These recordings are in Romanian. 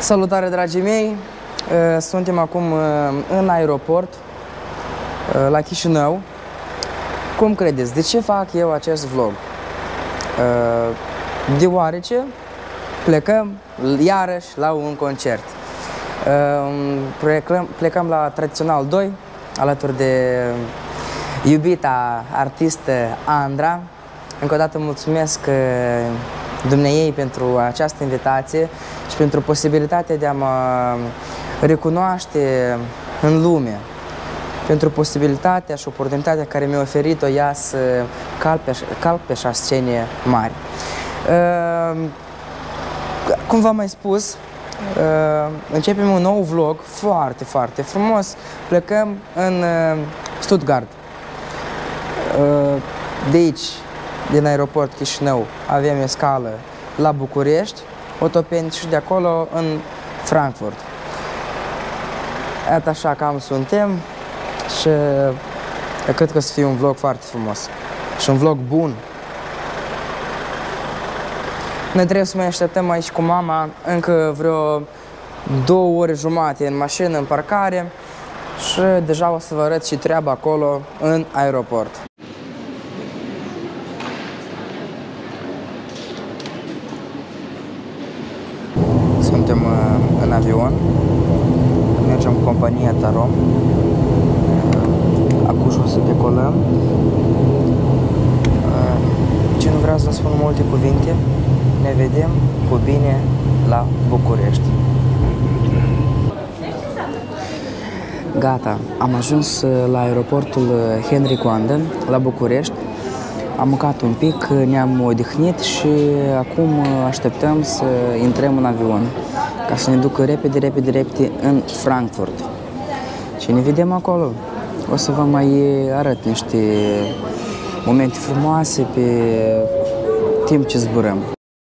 Salutare, dragii mei! Suntem acum în aeroport, la Chișinău. Cum credeți? De ce fac eu acest vlog? Deoarece plecăm iarăși la un concert. Plecăm la Tradițional 2, alături de iubita artistă Andra. Încă o dată mulțumesc dumneiei pentru această invitație și pentru posibilitatea de a mă recunoaște în lume, pentru posibilitatea și oportunitatea care mi-a oferit-o ea să calc pe așa scene mari. Cum v-am mai spus, începem un nou vlog foarte frumos. Plecăm în Stuttgart. De aici, din aeroport Chișinău, avem escală la București, Otopeni, și de acolo în Frankfurt. Iată, așa cam suntem și cred că o să fie un vlog foarte frumos și un vlog bun. Noi trebuie să mai așteptăm aici cu mama încă vreo 2 ore jumate în mașină, în parcare, și deja o să vă arăt și treaba acolo în aeroport. Suntem în avion, mergem cu compania Tarom. Acum o să decolăm. Ce nu vreau să spun multe cuvinte, ne vedem cu bine la București. Gata, am ajuns la aeroportul Henry Coandă, la București. Am mâncat un pic, ne-am odihnit și acum așteptăm să intrăm în avion ca să ne ducă repede în Frankfurt. Și ne vedem acolo. O să vă mai arăt niște momente frumoase pe timp ce zburăm.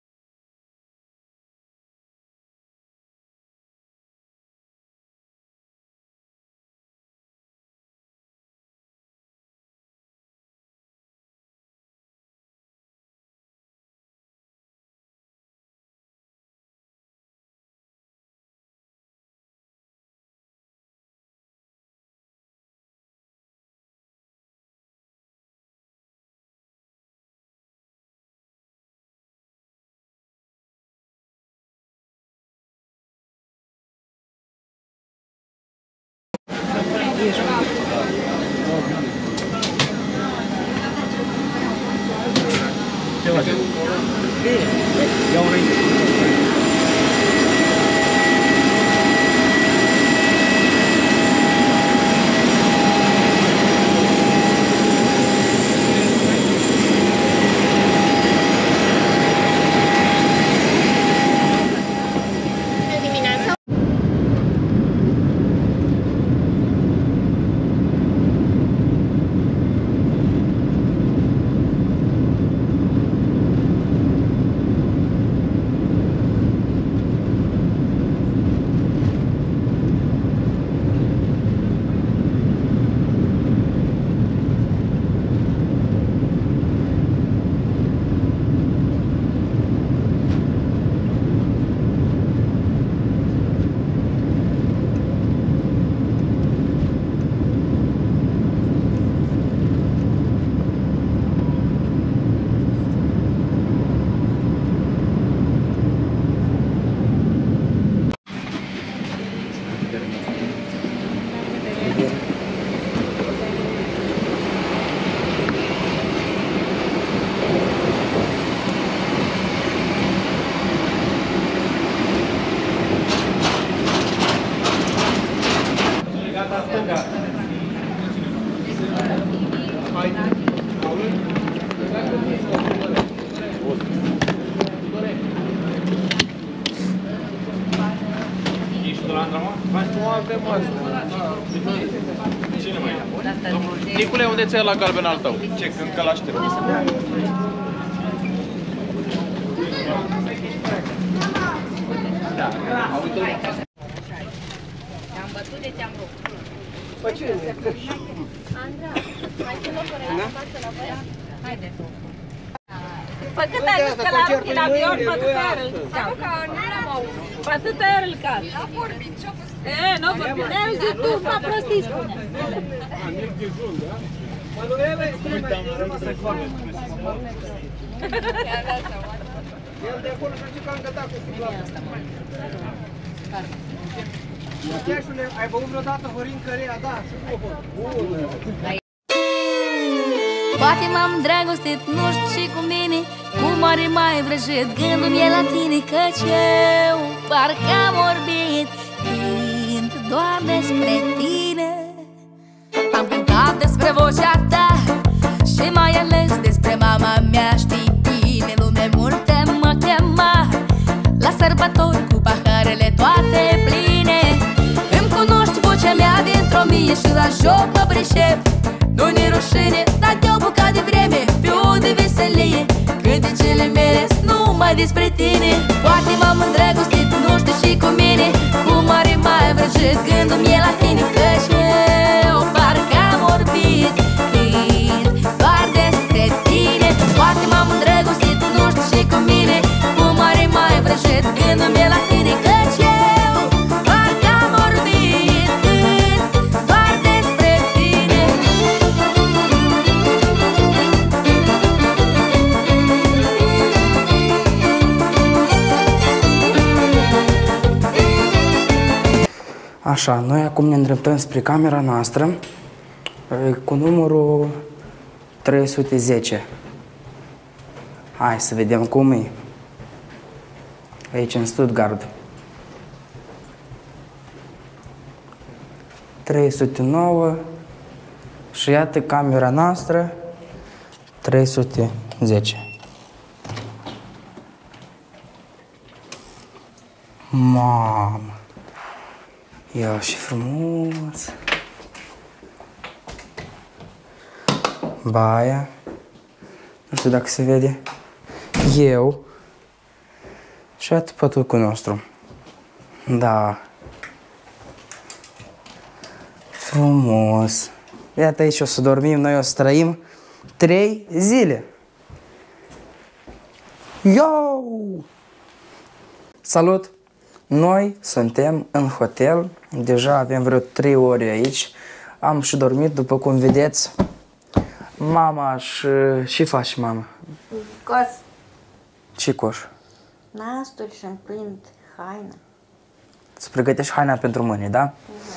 Nicule, unde ți-ai la galben al tău? Ce, încă l-aștept. Da. Te-am bătut de te-am rupt. Păi ce? Andra, mai ce locuri ai la față la băiat? Haide tu. Păi cât ai zis că l-a rupt în avion, mă duc iară. Că nu l-am auzit. atâta era îl cal. N-a vorbit, ce-a fost? N-a vorbit, ne-a zis tu, m-a prostit, spune. Mic dejun, da? Manuela, uitam, am rămas să fac. El de acolo și-a zis că am gătat cu sticla. Măteașule, ai băut vreodată horincă rea? Da, și cu o bună. Poate m-am îndrăgostit, nu știu și cu mine, cum are mai vrăjit gândul-mi la tine, căci eu parcă am orbit când doar despre tine. Am cântat despre vocea ta și mai ales despre mama mea. Știi bine, lume multă mă chema la sărbători cu paharele toate pline. Îmi cunoști vocea mea dintr-o mie și la joc mă pricep. Nu-i rușine, dar de o bucată de vreme pe o de veselie. Cântecele mele numai despre tine. Poate m-am îndrăgostit, nu știu și cu mine, cum are mai vrăjit gândul-mi la tine, căci eu parcă am orbit când doar despre tine. Poate m-am îndrăgostit, nu știu și cu mine, cum are mai vrăjit gândul-mi la tine, căci eu parcă am orbit când doar despre tine. Așa, noi acum ne îndreptăm spre camera noastră cu numărul 310. Hai să vedem cum e. Aici în Stuttgart. 309 și iată camera noastră 310. Mamă! Ia și frumos! Baia. Nu știu dacă se vede. Eu. Și iată pătucul nostru. Da. Frumos. Iată aici o să dormim, noi o să trăim 3 zile. Yo! Salut! Noi suntem în hotel, deja avem vreo 3 ore aici. Am și dormit, după cum vedeți. Mama și faci mama? Cos. Ce coș? Nastul și-mi prind haina. Să pregătești haina pentru mâine, da?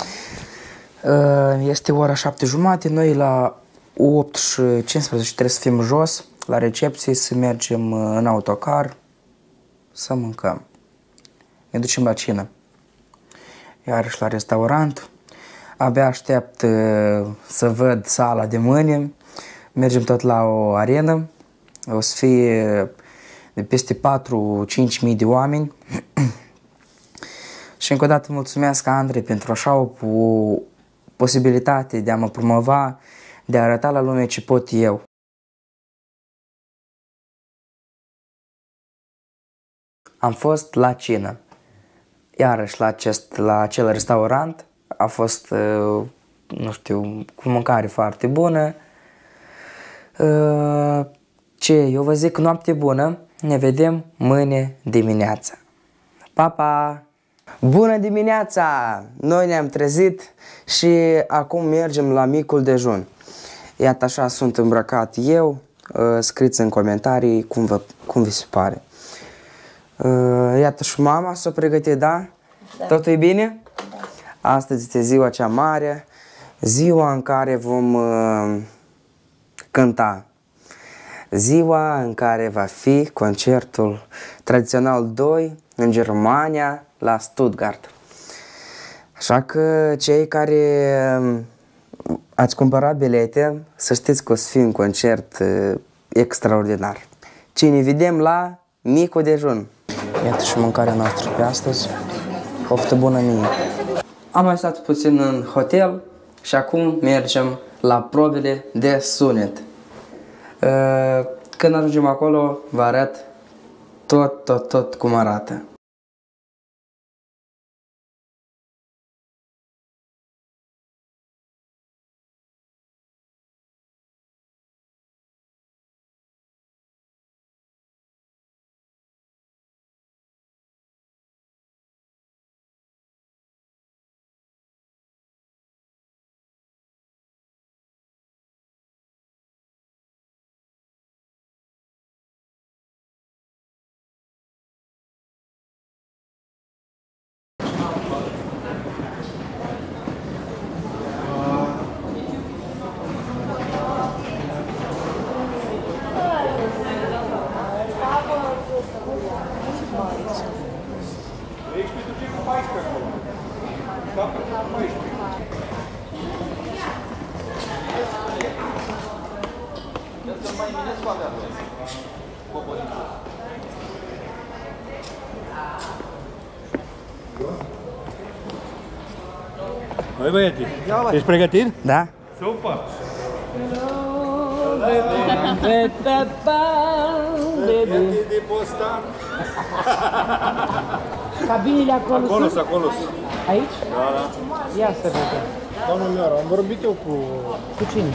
Este ora 7:30, noi la 8:15 trebuie să fim jos, la recepție, să mergem în autocar, să mâncăm. Ne ducem la cină. Iarăși la restaurant. Abia aștept să văd sala de mâine. Mergem tot la o arenă. O să fie de peste 4-5 mii de oameni. Și încă o dată mulțumesc Andrei pentru așa o posibilitate de a mă promova, de a arăta la lume ce pot eu. Am fost la cină. Iarăși la acel restaurant. A fost, nu știu, cu mâncare foarte bună. Ce? Eu vă zic noapte bună. Ne vedem mâine dimineața. Pa, pa! Bună dimineața! Noi ne-am trezit și acum mergem la micul dejun. Iată așa sunt îmbrăcat eu. Scrieți în comentarii cum vi se pare. Iată și mama s-a pregătit, da? Da. Totul e bine? Da. Astăzi este ziua cea mare, ziua în care vom cânta. Ziua în care va fi concertul tradițional 2 în Germania, la Stuttgart. Așa că cei care ați cumpărat bilete, să știți că o să fie un concert extraordinar. Ce ne vedem la micul dejun. Iată și mâncarea noastră pe astăzi. Poftă bună mie! Am mai stat puțin în hotel și acum mergem la probele de sunet. Când ajungem acolo, vă arăt tot cum arată. Hai băieții, ești pregătit? Da? Super! De postan. Cabinele acolo Acolo, sunt? acolo. Aici? Da, da. Ia să vedem. Doamna Leara, am vorbit eu cu... Cu cine?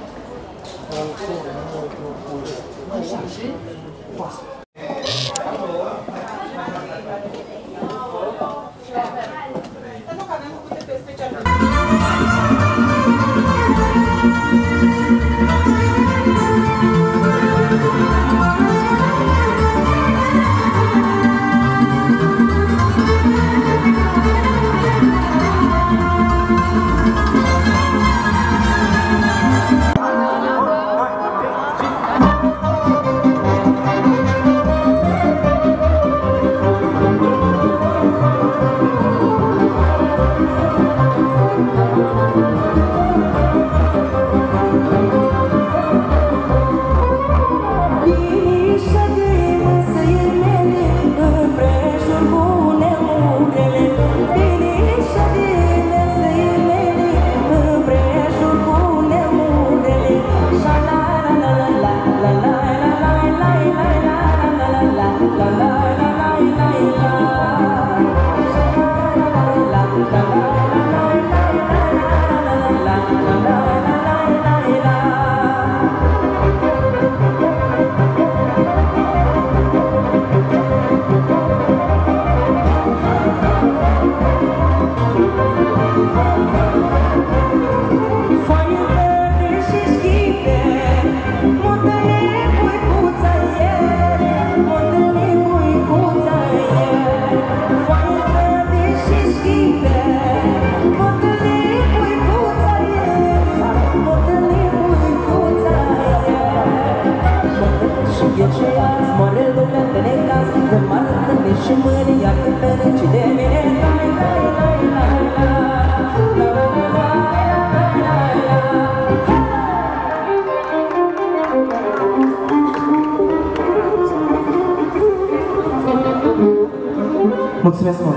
Mulțumesc mult!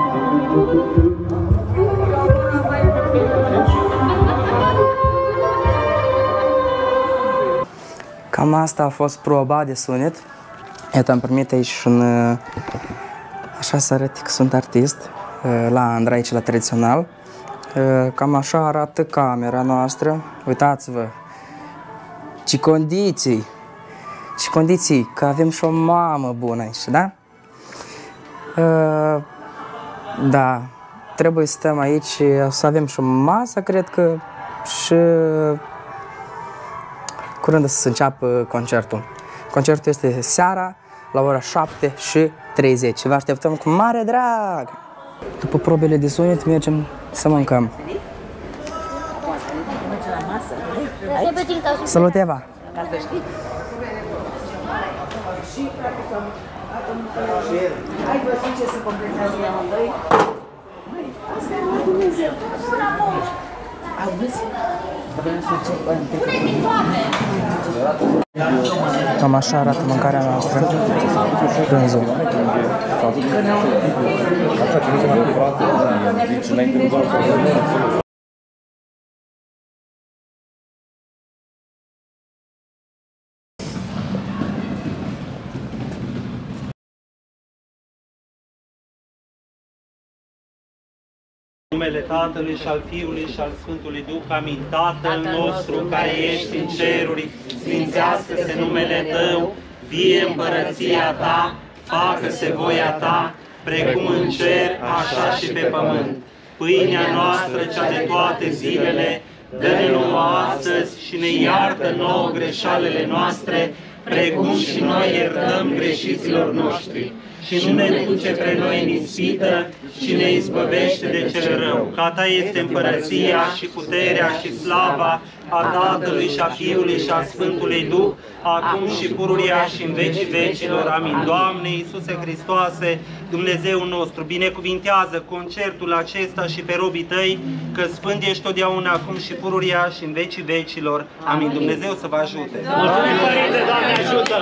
Cam asta a fost proba de sunet. Iată, am primit aici un... Așa să arăt că sunt artist la Andra, aici la Tradițional. Cam așa arată camera noastră. Uitați-vă! Ce condiții! Ce condiții! Că avem și o mamă bună aici, da? Da, trebuie să stăm aici, să avem și o masă, cred că, și curând să înceapă concertul. Concertul este seara, la ora 7:30. Vă așteptăm cu mare drag! După probele de sunet, mergem să mâncăm. Salut, Eva! Ai văzut ce se completează de amândoi? Măi, asta e la Dumnezeu. Auzi? Vreau să încep. Cam așa arată mâncarea noastră. Prânzul. Numele Tatălui și al Fiului și al Sfântului Duh, amin. Tatăl nostru care ești în ceruri, sfințească-se numele Tău, vie împărăția Ta, facă-se voia Ta, precum în cer, așa și pe pământ. Pâinea noastră, cea de toate zilele, dă-ne nouă astăzi și ne iartă nouă greșalele noastre, precum și noi iertăm greșiților noștri. și nu ne duce pre noi în ispită, ci ne izbăvește de cel rău. Că a Ta este împărăția și puterea și slava a Tatălui și a Fiului și a Sfântului Duh, acum și pururia și în vecii vecilor. Amin. Doamne Iisuse Hristoase, Dumnezeul nostru, binecuvintează concertul acesta și pe robii Tăi, că sfânt ești totdeauna, acum și pururia și în vecii vecilor. Amin. Dumnezeu să vă ajute! Mulțumim, Părinte, Doamne ajută!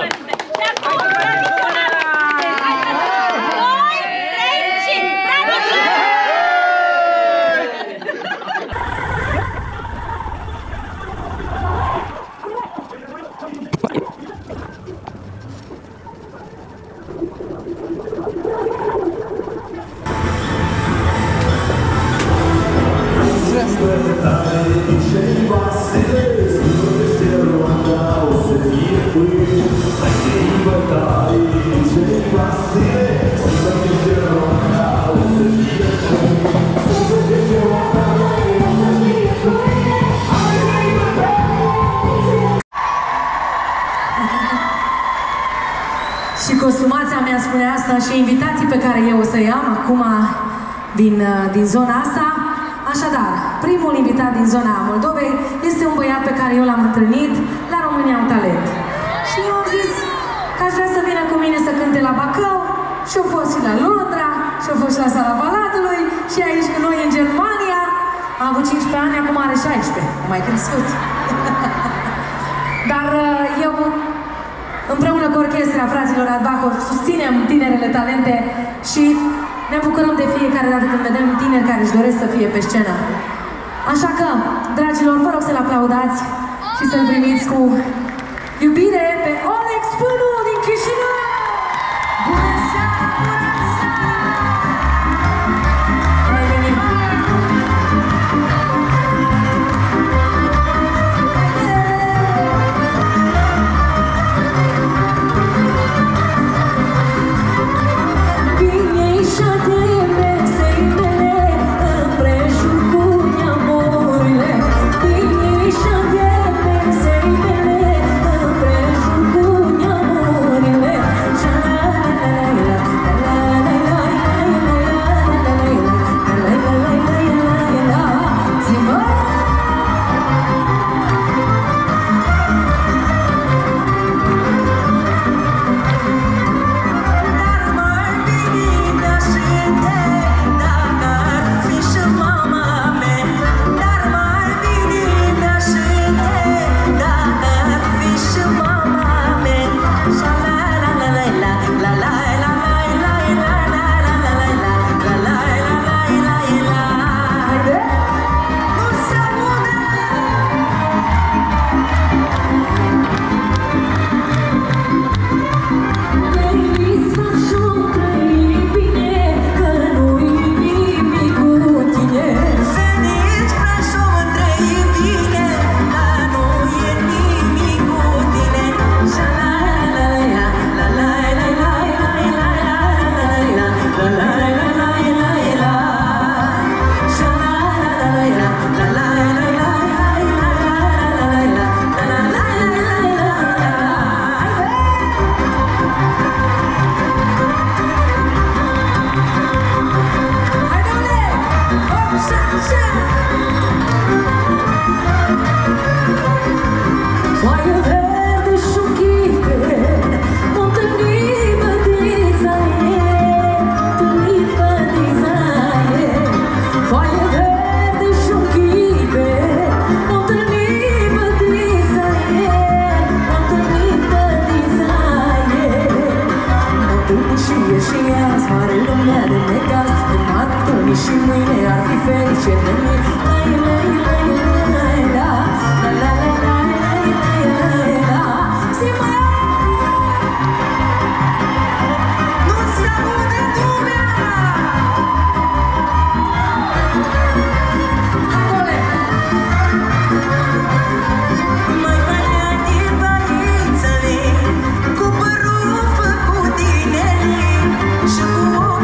Și costumația mea spune asta și invitații pe care eu o să-i am acum din zona asta. Așadar, primul invitat din zona Moldovei este un băiat pe care eu l-am întâlnit la România un Talent. Și eu am zis că aș vrea să vină cu mine să cânte la Bacău și a fost și la Londra și a fost și la Sala Palatului și aici cu noi în Germania. A avut 15 ani, acum are 16. A mai crescut. Dar eu, împreună cu orchestra fraților Adbahov, susținem tinerele talente și ne bucurăm de fiecare dată când vedem tineri care își doresc să fie pe scenă. Așa că, dragilor, vă rog să-l aplaudați și să-l primiți cu iubire pe Olex Pânu din Chișinău! Bună seara! Bună seara! Bine venit!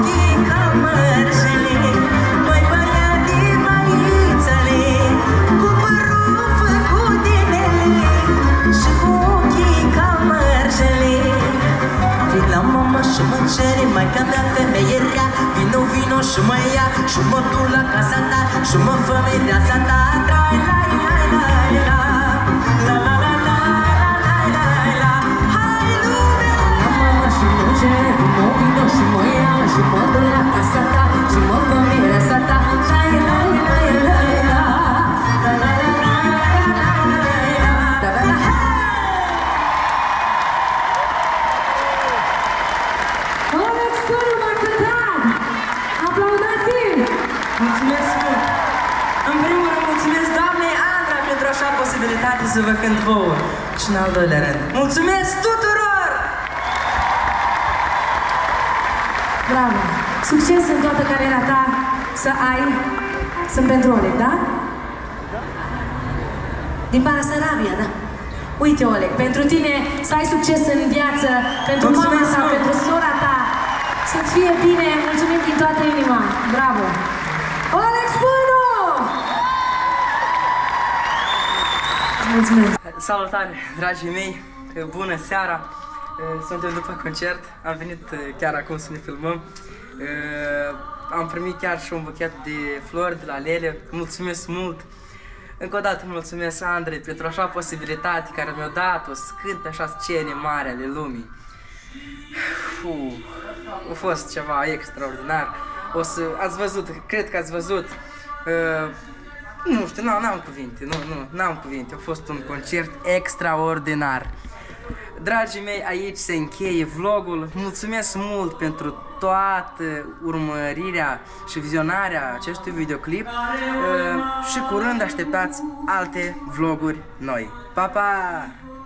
Cu și mă cere maica mea femeie rea. Vino, vino și mă ia și mă duc la casa ta și mă fă mireasa ta. Trai, lai, lai, lai, la. La, la, la, la, la, la, la, la. Hai lumea! La mama și mă cere, vino, vino și mă ia și mă duc la casa ta și mă fă mireasa ta. Lai, lai, lai, lai, la. La, la, la, la, la, la, la, la. Da, da, da, hai! Alex Pârlu m-a cântat! Aplaudați-l! Mulțumesc mult! În primul rând, mulțumesc doamnei Andra pentru așa posibilitate să vă cânt vouă. Și în al doilea rând, mulțumesc tuturor! Bravo! Succes în toată cariera ta să ai. Sunt pentru Oleg, da? Din Basarabia, da? Uite, Oleg, pentru tine să ai succes în viață, pentru mama ta, pentru sora ta, să-ți fie bine, mulțumim din toată inima. Bravo! Alex Pârlu! Mulțumesc! Salutare, dragii mei! Bună seara! Suntem după concert, am venit chiar acum să ne filmăm. Am primit chiar și un buchet de flori de la Lele, mulțumesc mult! Încă o dată mulțumesc Andrei pentru așa posibilitate care mi-a dat-o să cânt pe așa scene mari ale lumii. A fost ceva extraordinar. Ați văzut, cred că ați văzut. Nu știu, n-am cuvinte, n-am cuvinte. A fost un concert extraordinar. Dragii mei, aici se încheie vlogul. Mulțumesc mult pentru toată urmărirea și vizionarea acestui videoclip și curând așteptați alte vloguri noi. Pa, pa!